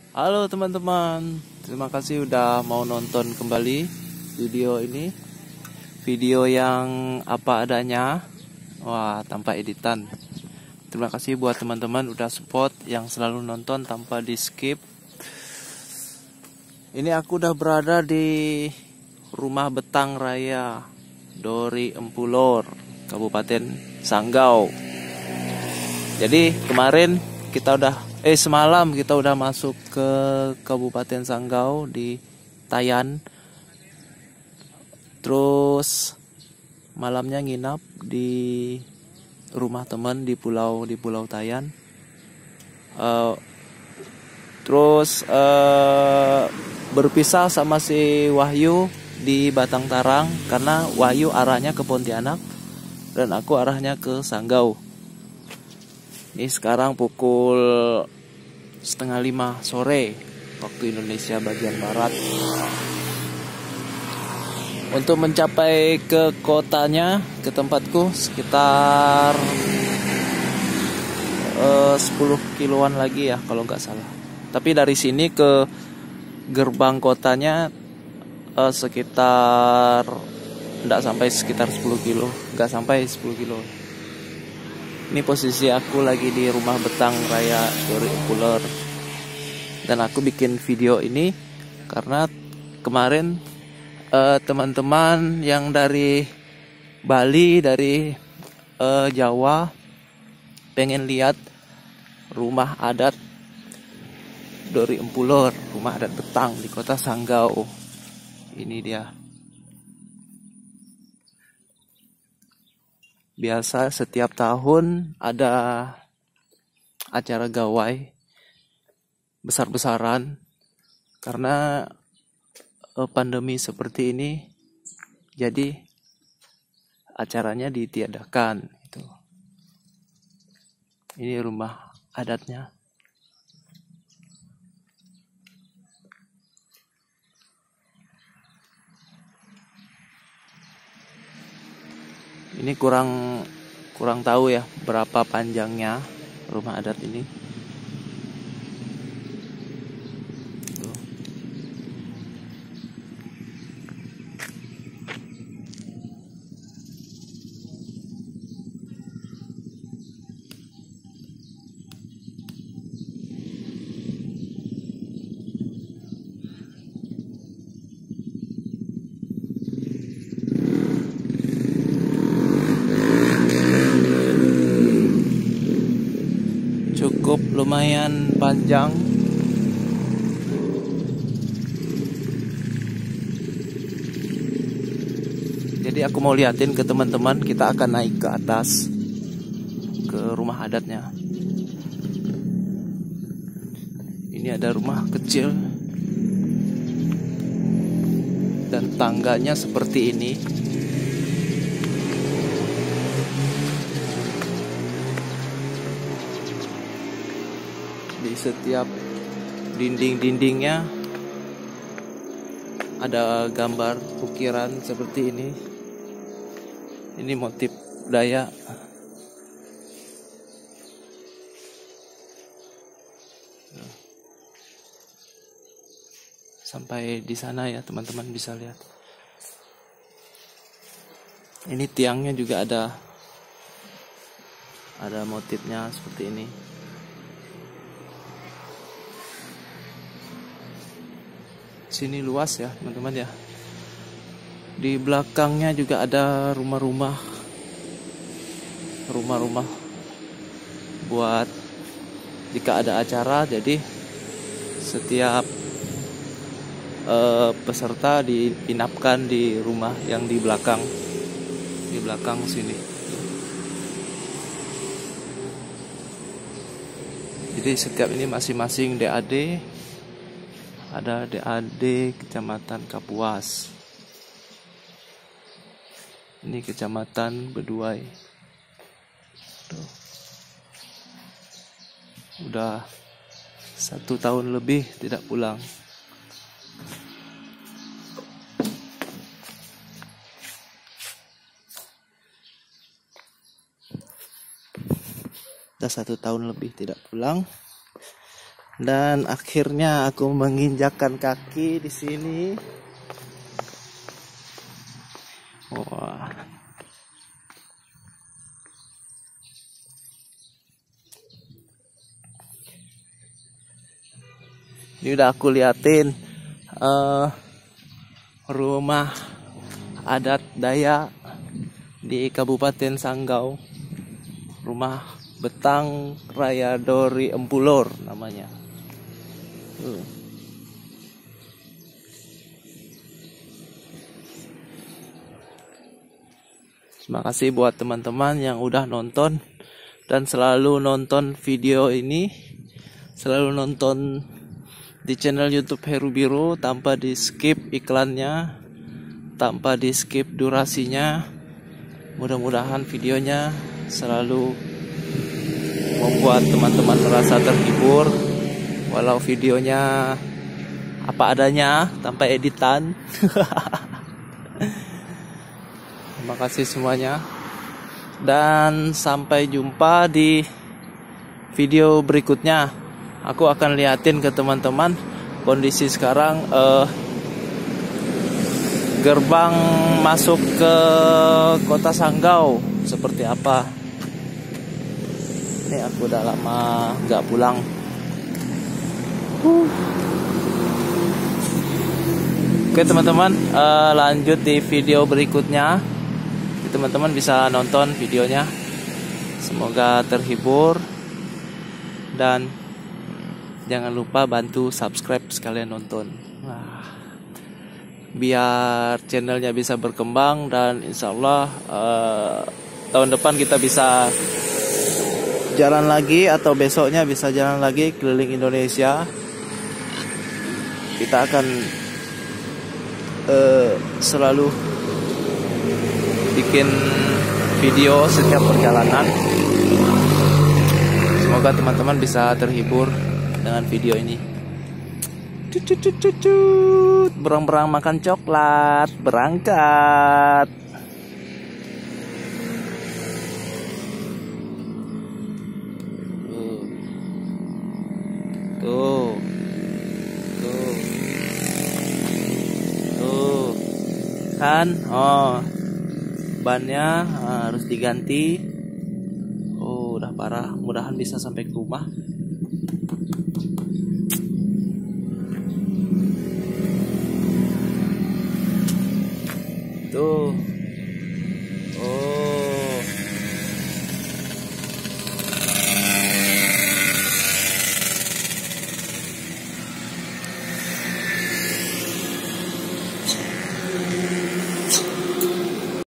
Halo teman-teman, terima kasih udah mau nonton kembali video ini. Video yang apa adanya, wah tanpa editan. Terima kasih buat teman-teman udah support yang selalu nonton tanpa di skip. Ini aku udah berada di Rumah Betang Raya Dori Empulor, Kabupaten Sanggau. Jadi semalam kita udah masuk ke Kabupaten Sanggau di Tayan. Terus malamnya nginap di rumah teman di Pulau Tayan. Terus berpisah sama si Wahyu di Batang Tarang karena Wahyu arahnya ke Pontianak dan aku arahnya ke Sanggau. Ini sekarang pukul 4:30 sore waktu Indonesia bagian barat. Untuk mencapai ke kotanya, ke tempatku sekitar 10 kiloan lagi ya kalau nggak salah. Tapi dari sini ke gerbang kotanya sekitar 10 kilo, nggak sampai 10 kilo. Ini posisi aku lagi di Rumah Betang Raya Dori Empulor. Dan aku bikin video ini karena kemarin teman-teman yang dari Bali, dari Jawa pengen lihat rumah adat Dori Empulor, rumah adat Betang di kota Sanggau. Ini dia. Biasa setiap tahun ada acara gawai besar-besaran karena pandemi seperti ini, jadi acaranya ditiadakan gitu. Ini rumah adatnya. Ini kurang tahu ya berapa panjangnya rumah adat ini. Tuh. Cukup lumayan panjang. Jadi aku mau liatin ke teman-teman, kita akan naik ke atas ke rumah adatnya. Ini ada rumah kecil dan tangganya seperti ini. Di setiap dinding-dindingnya ada gambar ukiran seperti ini. Ini motif budaya. Sampai di sana ya teman-teman bisa lihat. Ini tiangnya juga ada motifnya seperti ini. Sini luas ya teman-teman ya. Di belakangnya juga ada rumah-rumah buat jika ada acara. Jadi setiap peserta diinapkan di rumah yang di belakang sini. Jadi setiap ini masing-masing DAD. Ada DAD Kecamatan Kapuas. Ini Kecamatan Beduai. Tuh. Udah 1 tahun lebih tidak pulang. Udah 1 tahun lebih tidak pulang. Dan akhirnya aku menginjakkan kaki di sini. Wah. Ini udah aku liatin rumah adat Dayak di Kabupaten Sanggau. Rumah Betang Raya Dori Empulor namanya. Terima kasih buat teman-teman yang udah nonton dan selalu nonton video ini, selalu nonton di channel YouTube Heru Biru tanpa di skip iklannya, tanpa di skip durasinya. Mudah-mudahan videonya selalu membuat teman-teman merasa terhibur, walau videonya apa adanya tanpa editan. Terima kasih semuanya, dan sampai jumpa di video berikutnya. Aku akan liatin ke teman-teman kondisi sekarang gerbang masuk ke kota Sanggau seperti apa. Ini aku udah lama gak pulang. Oke teman-teman, lanjut di video berikutnya. Teman-teman bisa nonton videonya. Semoga terhibur, dan jangan lupa bantu subscribe sekalian nonton. Biar channelnya bisa berkembang, dan insya Allah tahun depan kita bisa jalan lagi, atau besoknya bisa jalan lagi keliling Indonesia. Kita akan selalu bikin video setiap perjalanan. Semoga teman-teman bisa terhibur dengan video ini. Berang-berang makan coklat, berangkat. Tuh. Kan, bannya harus diganti. Udah parah. Mudahan bisa sampai ke rumah.